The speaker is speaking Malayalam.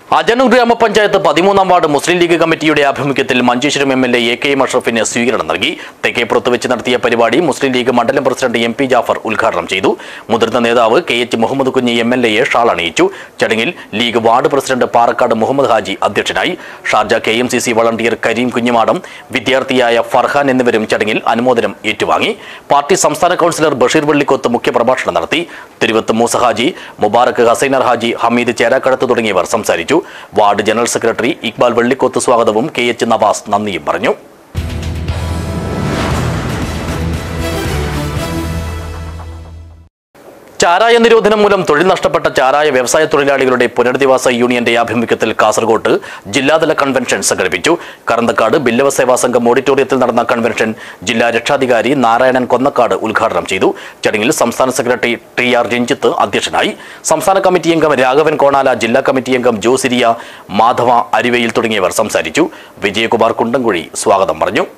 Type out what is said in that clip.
അജനൂർ ഗ്രാമപഞ്ചായത്ത് 13ാം വാർഡ് മുസ്ലിം ലീഗ് കമ്മിറ്റിയുടെ ആഭിമുഖ്യത്തിൽ മഞ്ചേശ്വരം എംഎൽഎ എ.കെ. അഷ്റഫിന് സ്വീകരണം നൽകി. തെക്കേപ്പുറത്ത് വെച്ച് നടത്തിയ പരിപാടി മുസ്ലിം ലീഗ് മണ്ഡലം പ്രസിഡന്റ് എം.പി. ജാഫർ ഉദ്ഘാടനം ചെയ്തു. മുതിർന്ന നേതാവ് കെ.എച്ച്. മുഹമ്മദ് കുഞ്ഞി എംഎൽഎയെ ഷാൾ അണിയിച്ചു. ചടങ്ങിൽ ലീഗ് വാർഡ് പ്രസിഡന്റ് പാറക്കാട് മുഹമ്മദ് ഹാജി അധ്യക്ഷനായി. Sharjah KMCC volunteer Kareem Kunhimadam, വിദ്യാർത്ഥിയായ ഫർഹാൻ എന്നിവരും ചടങ്ങിൽ അനുമോദനം ഏറ്റുവാങ്ങി. പാർട്ടി സംസ്ഥാന കൗൺസിലർ ബഷീർ വെള്ളിക്കോത്ത് മുഖ്യപ്രഭാഷണം നടത്തി. തിരുവത്ത് മൂസ ഹാജി, മുബാറക് ഹസൈനർ ഹാജി, ഹമീദ് ചേരാക്കടത്ത് തുടങ്ങിയവർ സംസാരിച്ചു. Ward general secretary Iqbal Vellikoth സ്വാഗതവും കെ.എച്ച്. നവാസ് നന്ദിയും പറഞ്ഞു. ചാരായ നിരോധനം മൂലം തൊഴിൽ നഷ്ടപ്പെട്ട ചാരായ വ്യവസായ തൊഴിലാളികളുടെ പുനരധിവാസ യൂണിയന്റെ ആഭിമുഖ്യത്തിൽ കാസർഗോഡ് ജില്ലാതല കൺവെൻഷൻ സംഘടിപ്പിച്ചു. കറന്തക്കാട് ബില്ലവ സേവാ സംഘം ഓഡിറ്റോറിയത്തിൽ നടന്ന കൺവെൻഷൻ ജില്ലാ രക്ഷാധികാരി നാരായണൻ കൊന്നക്കാട് ഉദ്ഘാടനം ചെയ്തു. ചടങ്ങിൽ സംസ്ഥാന സെക്രട്ടറി ടി.ആർ. രഞ്ജിത്ത് അധ്യക്ഷനായി. സംസ്ഥാന കമ്മിറ്റി അംഗം രാഘവൻ കോണാല, ജില്ലാ കമ്മിറ്റി അംഗം ജോസിരിയ, മാധവ അരിവയിൽ തുടങ്ങിയവർ സംസാരിച്ചു. വിജയകുമാർ കുണ്ടംകുഴി സ്വാഗതം പറഞ്ഞു.